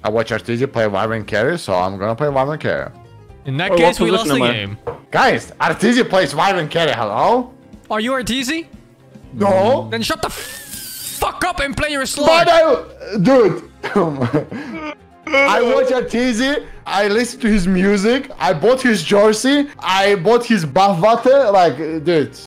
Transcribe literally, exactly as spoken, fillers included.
I watch R T Z play WehSing carry, so I'm gonna play WehSing carry. In that Oh, case, what we lost the position am I? game. Guys, R T Z plays WehSing carry. Hello? Are you R T Z? No. Then shut the f fuck up and play your slot. But I, dude. I watch R T Z. I listen to his music. I bought his jersey. I bought his buff water. Like, dude.